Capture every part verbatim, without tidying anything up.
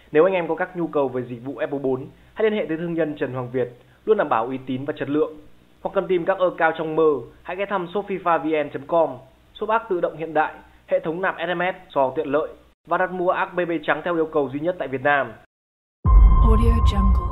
Nếu anh em có các nhu cầu về dịch vụ Apple bốn, hãy liên hệ tới thương nhân Trần Hoàng Việt, luôn đảm bảo uy tín và chất lượng. Hoặc cần tìm các ơ cao trong mơ, hãy ghé thăm shop fifa vn chấm com. Shop ác tự động hiện đại, hệ thống nạp ét em ét, sò tiện lợi và đặt mua ác bê bê trắng theo yêu cầu duy nhất tại Việt Nam. Audio Jungle.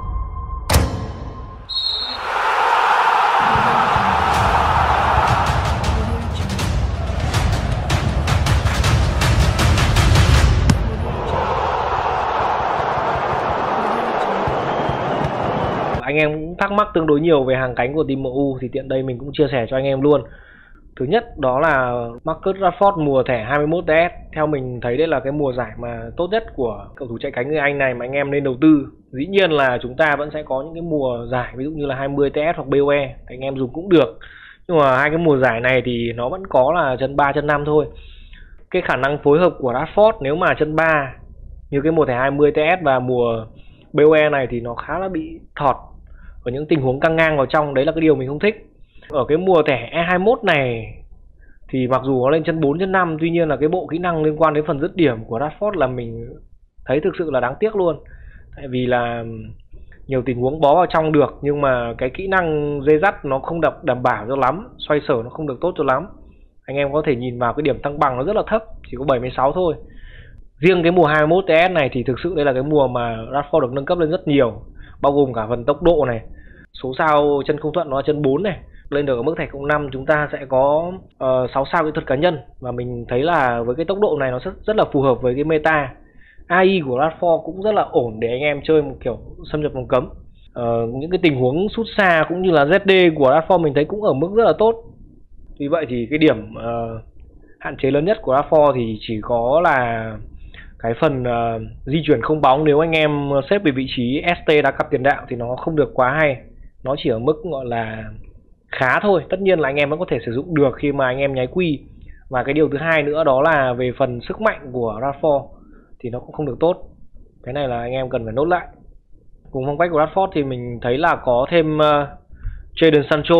Anh em cũng thắc mắc tương đối nhiều về hàng cánh của team em u thì tiện đây mình cũng chia sẻ cho anh em luôn. Thứ nhất đó là Marcus Rashford mùa thẻ hai mươi mốt tê ét. Theo mình thấy đây là cái mùa giải mà tốt nhất của cầu thủ chạy cánh người Anh này mà anh em nên đầu tư. Dĩ nhiên là chúng ta vẫn sẽ có những cái mùa giải ví dụ như là hai mươi tê ét hoặc bê o e anh em dùng cũng được. Nhưng mà hai cái mùa giải này thì nó vẫn có là chân ba chân năm thôi. Cái khả năng phối hợp của Rashford nếu mà chân ba như cái mùa thẻ hai mươi tê ét và mùa bê o e này thì nó khá là bị thọt ở những tình huống căng ngang vào trong, đấy là cái điều mình không thích. Ở cái mùa thẻ E hai mươi mốt này thì mặc dù nó lên chân bốn chân năm, tuy nhiên là cái bộ kỹ năng liên quan đến phần dứt điểm của Rashford là mình thấy thực sự là đáng tiếc luôn. Tại vì là nhiều tình huống bó vào trong được nhưng mà cái kỹ năng dây dắt nó không đảm, đảm bảo cho lắm, xoay sở nó không được tốt cho lắm. Anh em có thể nhìn vào cái điểm thăng bằng nó rất là thấp, chỉ có bảy mươi sáu thôi. Riêng cái mùa hai mươi mốt tê ét này thì thực sự đây là cái mùa mà Rashford được nâng cấp lên rất nhiều, bao gồm cả phần tốc độ này, số sao chân không thuận nó là chân bốn này, lên được ở mức thẻ cộng năm chúng ta sẽ có uh, sáu sao kỹ thuật cá nhân, và mình thấy là với cái tốc độ này nó rất, rất là phù hợp với cái meta. a i của Rashford cũng rất là ổn để anh em chơi một kiểu xâm nhập vòng cấm. Uh, những cái tình huống sút xa cũng như là zét đê của Rashford mình thấy cũng ở mức rất là tốt. Vì vậy thì cái điểm uh, hạn chế lớn nhất của Rashford thì chỉ có là cái phần uh, di chuyển không bóng. Nếu anh em xếp về vị trí ét tê đá cặp tiền đạo thì nó không được quá hay, nó chỉ ở mức gọi là khá thôi. Tất nhiên là anh em vẫn có thể sử dụng được khi mà anh em nháy quy. Và cái điều thứ hai nữa đó là về phần sức mạnh của Rashford thì nó cũng không được tốt. Cái này là anh em cần phải nốt lại. Cùng phong cách của Rashford thì mình thấy là có thêm uh, Jadon Sancho.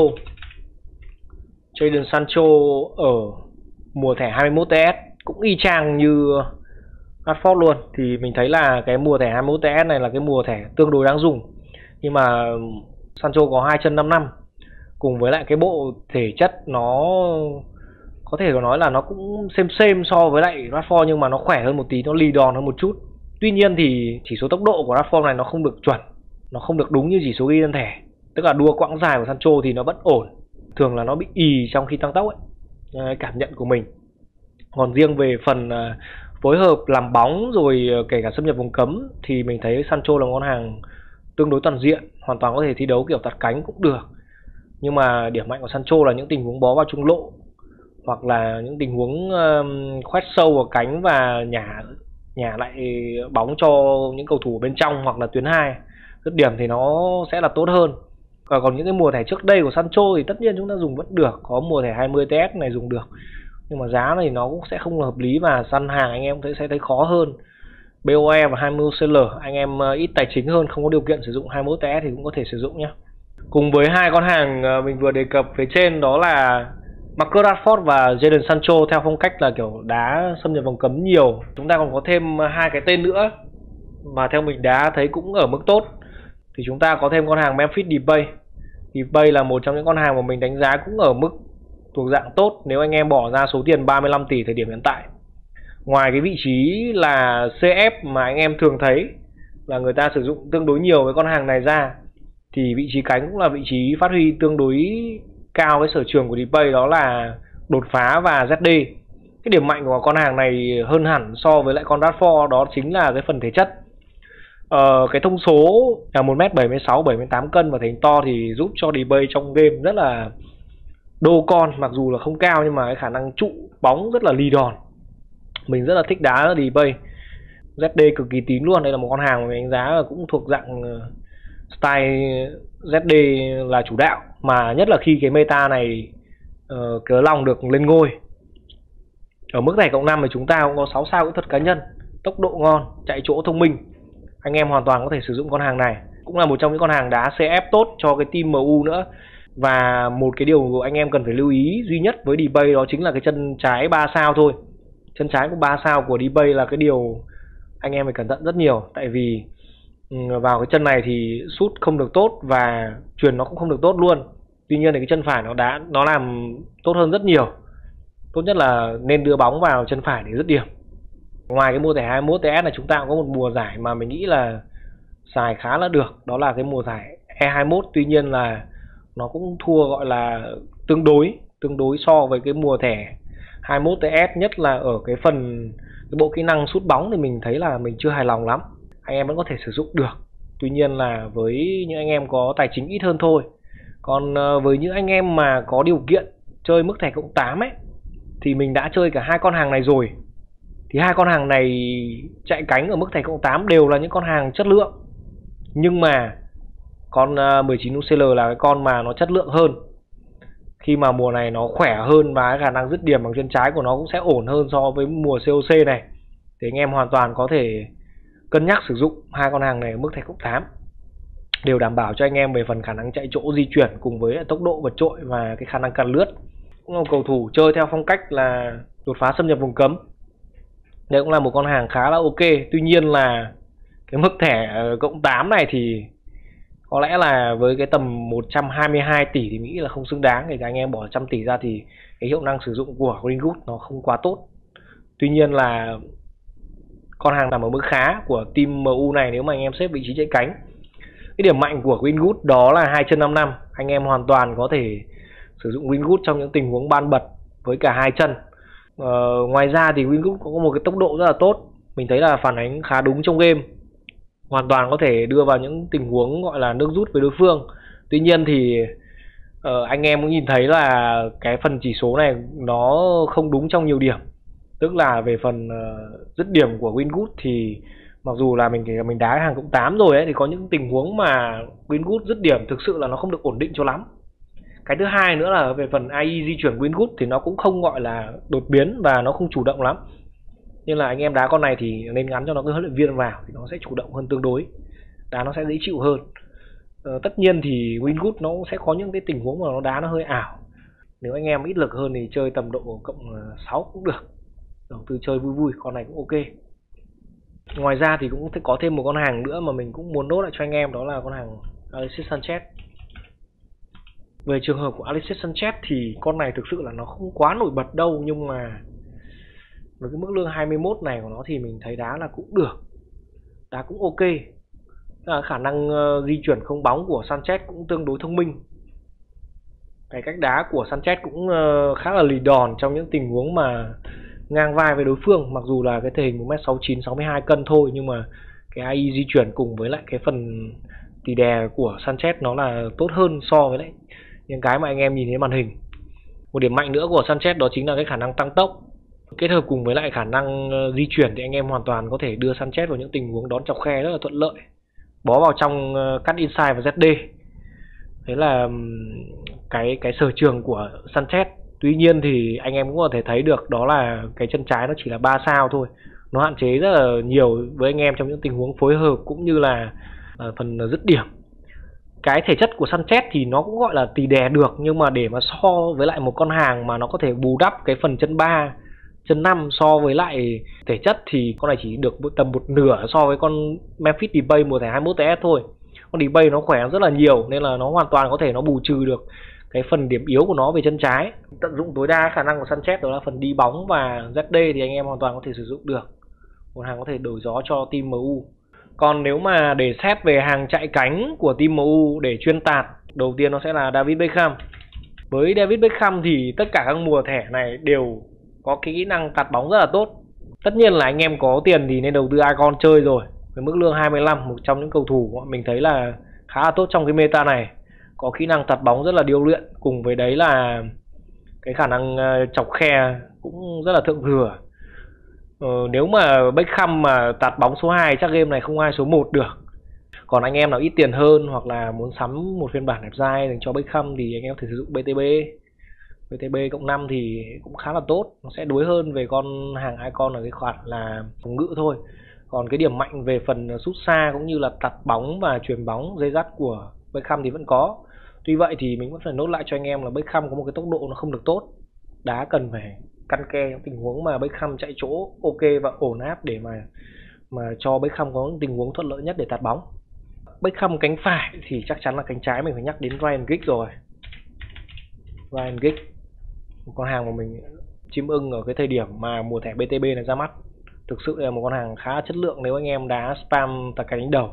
Jadon Sancho ở mùa thẻ hai mươi mốt tê ét cũng y chang như Rashford luôn. Thì mình thấy là cái mùa thẻ hai mươi mốt tê ét này là cái mùa thẻ tương đối đáng dùng. Nhưng mà Sancho có hai chân năm năm, cùng với lại cái bộ thể chất nó có thể nói là nó cũng xem xem so với lại Rashford, nhưng mà nó khỏe hơn một tí, nó lì đòn hơn một chút. Tuy nhiên thì chỉ số tốc độ của Rashford này nó không được chuẩn, nó không được đúng như chỉ số ghi trên thẻ. Tức là đua quãng dài của Sancho thì nó vẫn ổn, thường là nó bị ì trong khi tăng tốc ấy, cảm nhận của mình. Còn riêng về phần uh, phối hợp làm bóng rồi uh, kể cả xâm nhập vòng cấm thì mình thấy Sancho là một con hàng tương đối toàn diện, hoàn toàn có thể thi đấu kiểu tạt cánh cũng được. Nhưng mà điểm mạnh của Sancho là những tình huống bó vào trung lộ, hoặc là những tình huống uh, khoét sâu vào cánh và nhả nhả lại bóng cho những cầu thủ bên trong hoặc là tuyến hai. Dứt điểm thì nó sẽ là tốt hơn. Và còn những cái mùa thẻ trước đây của Sancho thì tất nhiên chúng ta dùng vẫn được, có mùa thẻ hai mươi tê ét này dùng được, nhưng mà giá này nó cũng sẽ không hợp lý và săn hàng anh em sẽ thấy khó hơn. bê o e và hai mươi xê lờ anh em ít tài chính hơn, không có điều kiện sử dụng hai mươi mốt tê ét thì cũng có thể sử dụng nhé. Cùng với hai con hàng mình vừa đề cập phía trên đó là Marcus Rashford và Jadon Sancho theo phong cách là kiểu đá xâm nhập vòng cấm nhiều, chúng ta còn có thêm hai cái tên nữa mà theo mình đá thấy cũng ở mức tốt. Thì chúng ta có thêm con hàng Memphis Depay. Depay là một trong những con hàng mà mình đánh giá cũng ở mức thuộc dạng tốt nếu anh em bỏ ra số tiền ba mươi lăm tỷ thời điểm hiện tại. Ngoài cái vị trí là xê ép mà anh em thường thấy là người ta sử dụng tương đối nhiều với con hàng này ra, thì vị trí cánh cũng là vị trí phát huy tương đối cao cái sở trường của Depay, đó là đột phá và zét đê. Cái điểm mạnh của con hàng này hơn hẳn so với lại con Rashford đó chính là cái phần thể chất. Ờ, cái thông số là một mét bảy mươi sáu, bảy mươi tám cân và thể hình to thì giúp cho Depay trong game rất là đô con, mặc dù là không cao nhưng mà cái khả năng trụ bóng rất là lì đòn. Mình rất là thích đá ở Depay. zét đê cực kỳ tín luôn. Đây là một con hàng mà mình đánh giá là cũng thuộc dạng style zét đê là chủ đạo, mà nhất là khi cái meta này uh, Cớ Long được lên ngôi. Ở mức này cộng năm thì chúng ta cũng có sáu sao kỹ thuật cá nhân, tốc độ ngon, chạy chỗ thông minh. Anh em hoàn toàn có thể sử dụng con hàng này, cũng là một trong những con hàng đá xê ép tốt cho cái team em u nữa. Và một cái điều anh em cần phải lưu ý duy nhất với Depay đó chính là cái chân trái ba sao thôi. Chân trái của ba sao của Depay là cái điều anh em phải cẩn thận rất nhiều. Tại vì vào cái chân này thì sút không được tốt và chuyền nó cũng không được tốt luôn. Tuy nhiên thì cái chân phải nó đã nó làm tốt hơn rất nhiều. Tốt nhất là nên đưa bóng vào chân phải để dứt điểm. Ngoài cái mùa giải hai mươi mốt T S này, chúng ta cũng có một mùa giải mà mình nghĩ là xài khá là được, đó là cái mùa giải E hai mươi mốt. Tuy nhiên là nó cũng thua gọi là tương đối tương đối so với cái mùa thẻ hai mươi mốt T S, nhất là ở cái phần cái bộ kỹ năng sút bóng thì mình thấy là mình chưa hài lòng lắm. Anh em vẫn có thể sử dụng được, tuy nhiên là với những anh em có tài chính ít hơn thôi. Còn với những anh em mà có điều kiện chơi mức thẻ cộng tám ấy thì mình đã chơi cả hai con hàng này rồi. Thì hai con hàng này chạy cánh ở mức thẻ cộng tám đều là những con hàng chất lượng. Nhưng mà con mười chín U C L là cái con mà nó chất lượng hơn. Khi mà mùa này nó khỏe hơn và khả năng dứt điểm bằng chân trái của nó cũng sẽ ổn hơn so với mùa C O C này. Thì anh em hoàn toàn có thể cân nhắc sử dụng hai con hàng này ở mức thẻ cộng tám. Đều đảm bảo cho anh em về phần khả năng chạy chỗ, di chuyển cùng với tốc độ vượt trội và cái khả năng càn lướt. Cũng là một cầu thủ chơi theo phong cách là đột phá xâm nhập vùng cấm. Đây cũng là một con hàng khá là ok. Tuy nhiên là cái mức thẻ cộng tám này thì có lẽ là với cái tầm một trăm hai mươi hai tỷ thì nghĩ là không xứng đáng. Kể cả anh em bỏ một trăm tỷ ra thì cái hiệu năng sử dụng của Greenwood nó không quá tốt. Tuy nhiên là con hàng nằm ở mức khá của team em u này nếu mà anh em xếp vị trí chạy cánh. Cái điểm mạnh của Greenwood đó là hai chân năm năm. Anh em hoàn toàn có thể sử dụng Greenwood trong những tình huống ban bật với cả hai chân. Ờ, ngoài ra thì Greenwood có một cái tốc độ rất là tốt. Mình thấy là phản ánh khá đúng trong game. Hoàn toàn có thể đưa vào những tình huống gọi là nước rút với đối phương. Tuy nhiên thì uh, anh em cũng nhìn thấy là cái phần chỉ số này nó không đúng trong nhiều điểm. Tức là về phần uh, dứt điểm của Greenwood thì mặc dù là mình mình đá hàng cộng tám rồi ấy, thì có những tình huống mà Greenwood dứt điểm thực sự là nó không được ổn định cho lắm. Cái thứ hai nữa là về phần a i di chuyển Greenwood thì nó cũng không gọi là đột biến và nó không chủ động lắm. Nên là anh em đá con này thì nên gắn cho nó cái huấn luyện viên vào thì nó sẽ chủ động hơn tương đối. Đá nó sẽ dễ chịu hơn. Ờ, tất nhiên thì Greenwood nó sẽ có những cái tình huống mà nó đá nó hơi ảo. Nếu anh em ít lực hơn thì chơi tầm độ cộng sáu cũng được. Đầu tư chơi vui vui, con này cũng ok. Ngoài ra thì cũng có thêm một con hàng nữa mà mình cũng muốn nốt lại cho anh em, đó là con hàng Alexis Sanchez. Về trường hợp của Alexis Sanchez thì con này thực sự là nó không quá nổi bật đâu, nhưng mà với cái mức lương hai mươi mốt này của nó thì mình thấy đá là cũng được, đá cũng ok. À, khả năng uh, di chuyển không bóng của Sanchez cũng tương đối thông minh. Cái cách đá của Sanchez cũng uh, khá là lì đòn trong những tình huống mà ngang vai với đối phương. Mặc dù là cái thể hình một mét sáu mươi chín, sáu mươi hai cân thôi, nhưng mà cái a i di chuyển cùng với lại cái phần tỉ đè của Sanchez nó là tốt hơn so với lại những cái mà anh em nhìn thấy màn hình. Một điểm mạnh nữa của Sanchez đó chính là cái khả năng tăng tốc. Kết hợp cùng với lại khả năng uh, di chuyển thì anh em hoàn toàn có thể đưa Sanchez vào những tình huống đón chọc khe rất là thuận lợi. Bó vào trong uh, cắt inside và Z D. Thế là um, cái cái sở trường của Sanchez. Tuy nhiên thì anh em cũng có thể thấy được đó là cái chân trái nó chỉ là ba sao thôi. Nó hạn chế rất là nhiều với anh em trong những tình huống phối hợp cũng như là uh, phần dứt điểm. Cái thể chất của Sanchez thì nó cũng gọi là tì đè được, nhưng mà để mà so với lại một con hàng mà nó có thể bù đắp cái phần chân ba, chân năm so với lại thể chất thì con này chỉ được tầm một nửa so với con Memphis Depay mùa thẻ hai mươi mốt T S thôi. Con Depay nó khỏe rất là nhiều nên là nó hoàn toàn có thể nó bù trừ được cái phần điểm yếu của nó về chân trái. Tận dụng tối đa khả năng của Sanchez đó là phần đi bóng và Z D thì anh em hoàn toàn có thể sử dụng được. Một hàng có thể đổi gió cho team em u. Còn nếu mà để xét về hàng chạy cánh của team em u để chuyên tạt, đầu tiên nó sẽ là David Beckham. Với David Beckham thì tất cả các mùa thẻ này đều có cái kỹ năng tạt bóng rất là tốt. Tất nhiên là anh em có tiền thì nên đầu tư icon chơi rồi. Với mức lương hai mươi lăm, một trong những cầu thủ mình thấy là khá là tốt trong cái meta này. Có kỹ năng tạt bóng rất là điêu luyện, cùng với đấy là cái khả năng chọc khe cũng rất là thượng thừa. Ờ, nếu mà Beckham mà tạt bóng số hai chắc game này không ai số một được. Còn anh em nào ít tiền hơn hoặc là muốn sắm một phiên bản đẹp dai dành cho Beckham thì anh em có thể sử dụng bê tê bê. bê tê bê cộng năm thì cũng khá là tốt. Nó sẽ đối hơn về con hàng icon ở cái khoản là phòng ngự thôi. Còn cái điểm mạnh về phần sút xa cũng như là tạt bóng và chuyền bóng dây dắt của Beckham thì vẫn có. Tuy vậy thì mình vẫn phải nốt lại cho anh em là Beckham có một cái tốc độ nó không được tốt. Đá cần phải căn ke trong tình huống mà Beckham chạy chỗ ok và ổn áp để mà mà cho Beckham có những tình huống thuận lợi nhất để tạt bóng. Beckham cánh phải thì chắc chắn là cánh trái mình phải nhắc đến Ryan Giggs rồi. Ryan Giggs, một con hàng mà mình chim ưng ở cái thời điểm mà mùa thẻ bê tê bê này ra mắt. Thực sự là một con hàng khá chất lượng nếu anh em đá spam tạt cánh đánh đầu.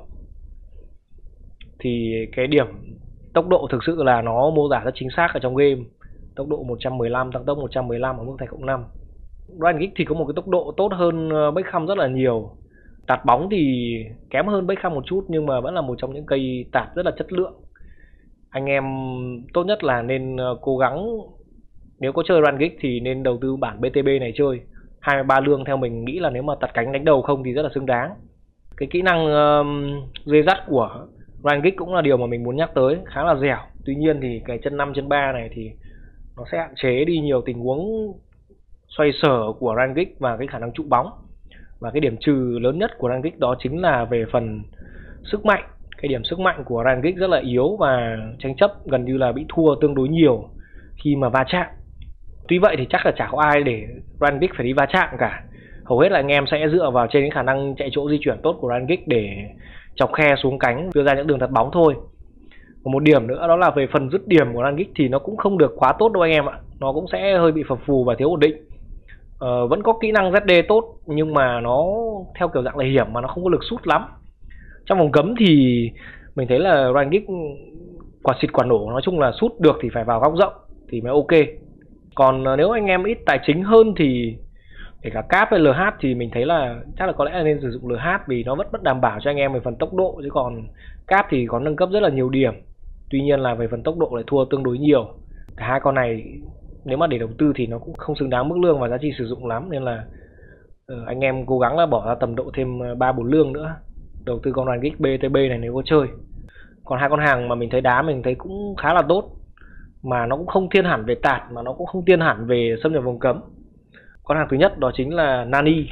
Thì cái điểm tốc độ thực sự là nó mô tả rất chính xác ở trong game. Tốc độ một trăm mười lăm, tăng tốc một trăm mười lăm ở mức thẻ cộng năm. Ryan Giggs thì có một cái tốc độ tốt hơn Beckham rất là nhiều. Tạt bóng thì kém hơn Beckham một chút, nhưng mà vẫn là một trong những cây tạt rất là chất lượng. Anh em tốt nhất là nên cố gắng, nếu có chơi Ryan Giggs thì nên đầu tư bản bê tê bê này chơi. hai mươi ba lương theo mình nghĩ là nếu mà tạt cánh đánh đầu không thì rất là xứng đáng. Cái kỹ năng uh, dây dắt của Ryan Giggs cũng là điều mà mình muốn nhắc tới, khá là dẻo. Tuy nhiên thì cái chân năm chân ba này thì nó sẽ hạn chế đi nhiều tình huống xoay sở của Ryan Giggs và cái khả năng trụ bóng. Và cái điểm trừ lớn nhất của Ryan Giggs đó chính là về phần sức mạnh. Cái điểm sức mạnh của Ryan Giggs rất là yếu và tranh chấp gần như là bị thua tương đối nhiều khi mà va chạm. Tuy vậy thì chắc là chả có ai để Ryan Giggs phải đi va chạm cả. Hầu hết là anh em sẽ dựa vào trên cái khả năng chạy chỗ di chuyển tốt của Ryan Giggs để chọc khe xuống cánh, đưa ra những đường tạt bóng thôi. Và một điểm nữa đó là về phần dứt điểm của Ryan Giggs thì nó cũng không được quá tốt đâu anh em ạ. Nó cũng sẽ hơi bị phập phù và thiếu ổn định. Ờ, vẫn có kỹ năng zét đê tốt nhưng mà nó theo kiểu dạng là hiểm mà nó không có lực sút lắm. Trong vòng cấm thì mình thấy là Ryan Giggs quả xịt quả nổ, nói chung là sút được thì phải vào góc rộng thì mới ok. Còn nếu anh em ít tài chính hơn thì kể cả cáp hay lờ hát thì mình thấy là chắc là có lẽ là nên sử dụng lờ hát, vì nó vẫn vẫn đảm bảo cho anh em về phần tốc độ, chứ còn cáp thì có nâng cấp rất là nhiều điểm. Tuy nhiên là về phần tốc độ lại thua tương đối nhiều. Cả hai con này nếu mà để đầu tư thì nó cũng không xứng đáng mức lương và giá trị sử dụng lắm, nên là uh, anh em cố gắng là bỏ ra tầm độ thêm ba bốn lương nữa đầu tư con Ryan Giggs bê tê bê này nếu có chơi. Còn hai con hàng mà mình thấy đá mình thấy cũng khá là tốt, mà nó cũng không thiên hẳn về tạt, mà nó cũng không thiên hẳn về xâm nhập vòng cấm. Con hàng thứ nhất đó chính là Nani.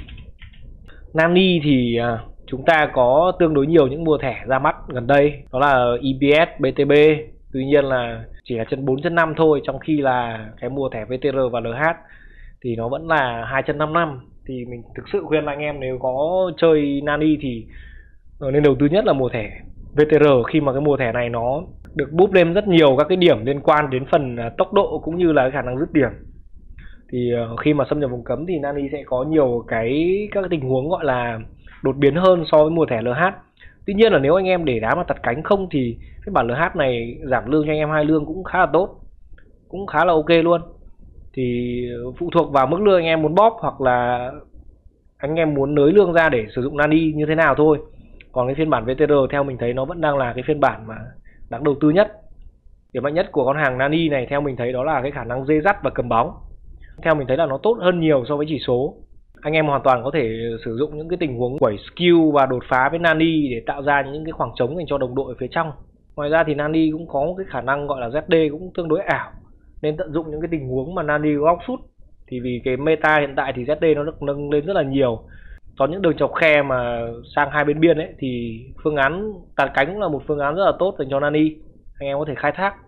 Nani thì uh, chúng ta có tương đối nhiều những mùa thẻ ra mắt gần đây, đó là e bê ét, bê tê bê. Tuy nhiên là chỉ là chân bốn chân năm thôi, trong khi là cái mùa thẻ vê tê rờ và lờ hát thì nó vẫn là hai chân năm năm. Thì mình thực sự khuyên là anh em nếu có chơi Nani thì nên đầu tư nhất là mùa thẻ vê tê rờ, khi mà cái mùa thẻ này nó được búp lên rất nhiều các cái điểm liên quan đến phần tốc độ cũng như là khả năng dứt điểm. Thì khi mà xâm nhập vòng cấm thì Nani sẽ có nhiều cái các cái tình huống gọi là đột biến hơn so với mùa thẻ lờ hát. Tuy nhiên là nếu anh em để đá mà tạt cánh không thì cái bản lờ hát này giảm lương cho anh em hai lương cũng khá là tốt, cũng khá là ok luôn. Thì phụ thuộc vào mức lương anh em muốn bóp hoặc là anh em muốn nới lương ra để sử dụng Nani như thế nào thôi. Còn cái phiên bản vê tê rờ theo mình thấy nó vẫn đang là cái phiên bản mà đáng đầu tư nhất. Điểm mạnh nhất của con hàng Nani này theo mình thấy đó là cái khả năng dê dắt và cầm bóng. Theo mình thấy là nó tốt hơn nhiều so với chỉ số. Anh em hoàn toàn có thể sử dụng những cái tình huống quẩy skill và đột phá với Nani để tạo ra những cái khoảng trống dành cho đồng đội ở phía trong. Ngoài ra thì Nani cũng có cái khả năng gọi là zét đê cũng tương đối ảo, nên tận dụng những cái tình huống mà Nani có góc sút. Thì vì cái meta hiện tại thì zét đê nó được nâng lên rất là nhiều. Có những đường chọc khe mà sang hai bên biên ấy thì phương án tạt cánh cũng là một phương án rất là tốt dành cho Nani, anh em có thể khai thác.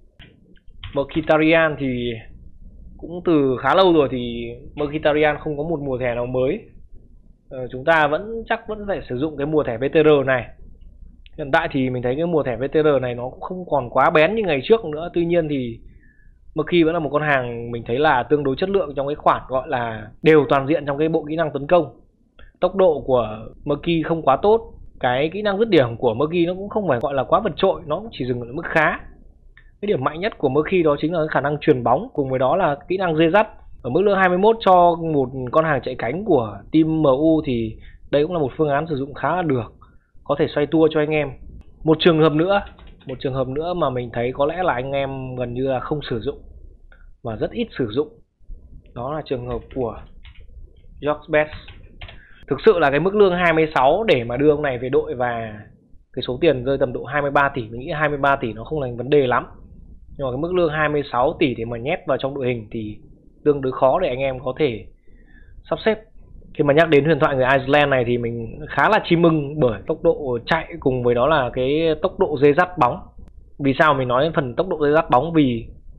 Mkhitaryan thì cũng từ khá lâu rồi thì Mkhitaryan không có một mùa thẻ nào mới. ờ, Chúng ta vẫn chắc vẫn phải sử dụng cái mùa thẻ vê tê rờ này. Hiện tại thì mình thấy cái mùa thẻ vê tê rờ này nó cũng không còn quá bén như ngày trước nữa. Tuy nhiên thì Mkhi vẫn là một con hàng mình thấy là tương đối chất lượng trong cái khoản gọi là đều toàn diện trong cái bộ kỹ năng tấn công. Tốc độ của Mkhi không quá tốt, cái kỹ năng dứt điểm của Mkhi nó cũng không phải gọi là quá vượt trội, nó cũng chỉ dừng ở mức khá. Cái điểm mạnh nhất của Mkhi đó chính là cái khả năng truyền bóng, cùng với đó là kỹ năng dê dắt. Ở mức lương hai mươi mốt cho một con hàng chạy cánh của team em u thì đây cũng là một phương án sử dụng khá là được, có thể xoay tua cho anh em. Một trường hợp nữa, một trường hợp nữa mà mình thấy có lẽ là anh em gần như là không sử dụng và rất ít sử dụng, đó là trường hợp của George Best. Thực sự là cái mức lương hai mươi sáu để mà đưa ông này về đội và cái số tiền rơi tầm độ hai mươi ba tỷ, mình nghĩ hai mươi ba tỷ nó không là vấn đề lắm. Nhưng mà cái mức lương hai mươi sáu tỷ để mà nhét vào trong đội hình thì tương đối khó để anh em có thể sắp xếp. Khi mà nhắc đến huyền thoại người Iceland này thì mình khá là chim mừng bởi tốc độ chạy cùng với đó là cái tốc độ dê dắt bóng. Vì sao mình nói đến phần tốc độ dê dắt bóng? Vì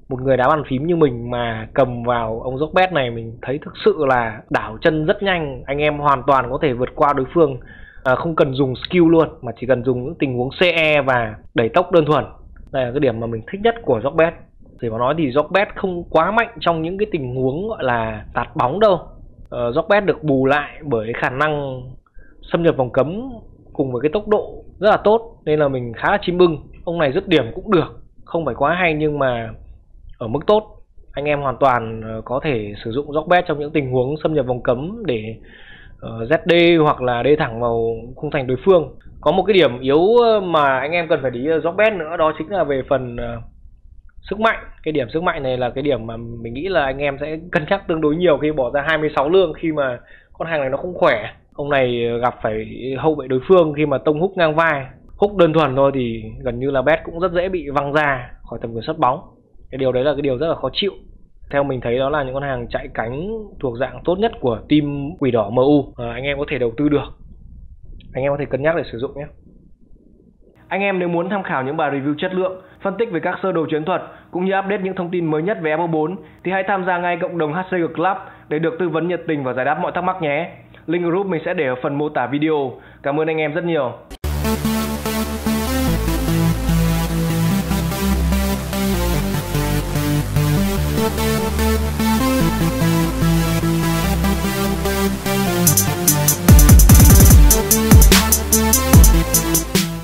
một người đá bàn phím như mình mà cầm vào ông Rockbet này, mình thấy thực sự là đảo chân rất nhanh. Anh em hoàn toàn có thể vượt qua đối phương, à, không cần dùng skill luôn, mà chỉ cần dùng những tình huống xê e và đẩy tốc đơn thuần. Đây là cái điểm mà mình thích nhất của Rockbet. Để mà nói thì Rockbet không quá mạnh trong những cái tình huống gọi là tạt bóng đâu. uh, Rockbet được bù lại bởi khả năng xâm nhập vòng cấm cùng với cái tốc độ rất là tốt, nên là mình khá là chim bưng. Ông này dứt điểm cũng được, không phải quá hay nhưng mà ở mức tốt. Anh em hoàn toàn có thể sử dụng Rockbet trong những tình huống xâm nhập vòng cấm để uh, zét đê hoặc là đê thẳng vào khung thành đối phương. Có một cái điểm yếu mà anh em cần phải để ý ở Rockbet nữa, đó chính là về phần uh, sức mạnh. Cái điểm sức mạnh này là cái điểm mà mình nghĩ là anh em sẽ cân nhắc tương đối nhiều khi bỏ ra hai mươi sáu lương, khi mà con hàng này nó không khỏe. Ông này gặp phải hậu vệ đối phương khi mà tông húc ngang vai, húc đơn thuần thôi thì gần như là bet cũng rất dễ bị văng ra khỏi tầm kiểm soát bóng. Cái điều đấy là cái điều rất là khó chịu. Theo mình thấy đó là những con hàng chạy cánh thuộc dạng tốt nhất của team Quỷ Đỏ em u. à, Anh em có thể đầu tư được, anh em có thể cân nhắc để sử dụng nhé. Anh em nếu muốn tham khảo những bài review chất lượng, phân tích về các sơ đồ chiến thuật cũng như update những thông tin mới nhất về F O bốn thì hãy tham gia ngay cộng đồng hát xê giê Club để được tư vấn nhiệt tình và giải đáp mọi thắc mắc nhé. Link group mình sẽ để ở phần mô tả video. Cảm ơn anh em rất nhiều. We'll be right back.